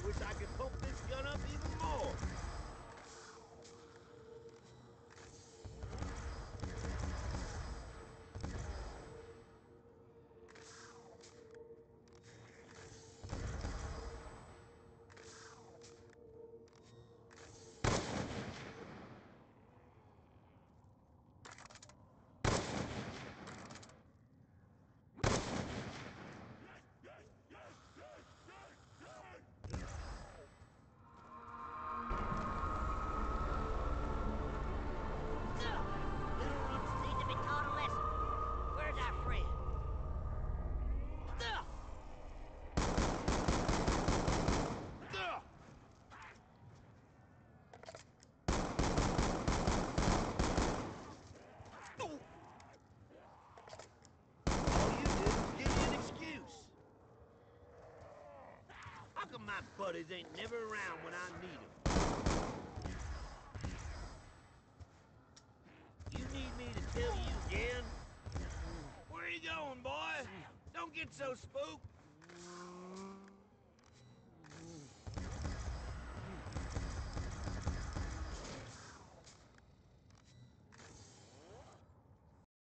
Wish I could pump this gun up even more. How come my buddies ain't never around when I need them? You need me to tell you again? Where are you going, boy? Don't get so spooked.